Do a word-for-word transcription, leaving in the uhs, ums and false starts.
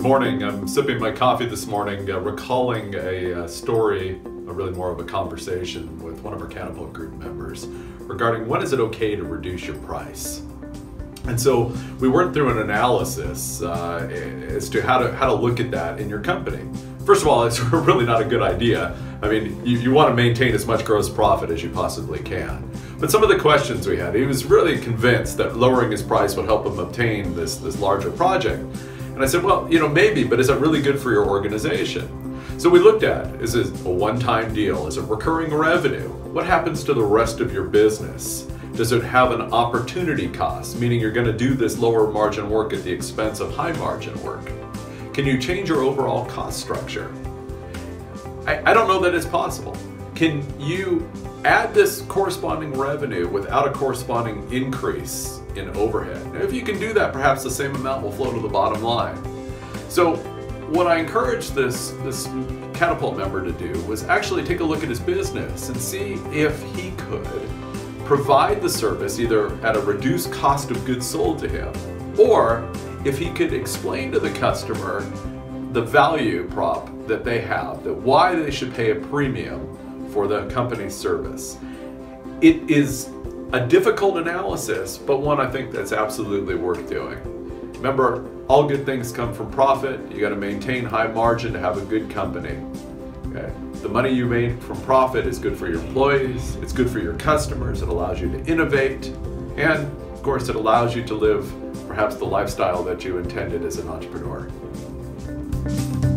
morning. I'm sipping my coffee this morning, uh, recalling a uh, story, or really more of a conversation with one of our Catapult Group members regarding when is it okay to reduce your price. And so we went through an analysis uh, as to how to how to look at that in your company. First of all, it's really not a good idea. I mean, you, you want to maintain as much gross profit as you possibly can. But some of the questions we had, he was really convinced that lowering his price would help him obtain this, this larger project. And I said, well, you know, maybe, but is that really good for your organization? So we looked at, is it a one-time deal? Is it recurring revenue? What happens to the rest of your business? Does it have an opportunity cost, meaning you're going to do this lower margin work at the expense of high margin work? Can you change your overall cost structure? I, I don't know that it's possible. Can you add this corresponding revenue without a corresponding increase in overhead? Now, if you can do that, perhaps the same amount will flow to the bottom line. So what I encouraged this, this Catapult member to do was actually take a look at his business and see if he could provide the service either at a reduced cost of goods sold to him, or if he could explain to the customer the value prop that they have, that why they should pay a premium for the company's service. It is a difficult analysis, but one I think that's absolutely worth doing. Remember, all good things come from profit. You got to maintain high margin to have a good company. Okay? The money you make from profit is good for your employees, it's good for your customers, it allows you to innovate, and of course it allows you to live perhaps the lifestyle that you intended as an entrepreneur.